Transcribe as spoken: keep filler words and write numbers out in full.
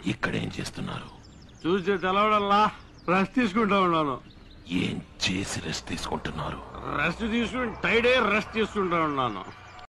ఇక్కడేం చేస్తున్నారు? చూస్తే తెలవడల్లా రెస్ట్ తీసుకుంటా ఉన్నాను. ఏం చేసి రెస్ట్ తీసుకుంటున్నారు? రెస్ట్ తీసుకుని టైడే రెస్ట్ తీసుకుంటా ఉన్నాను.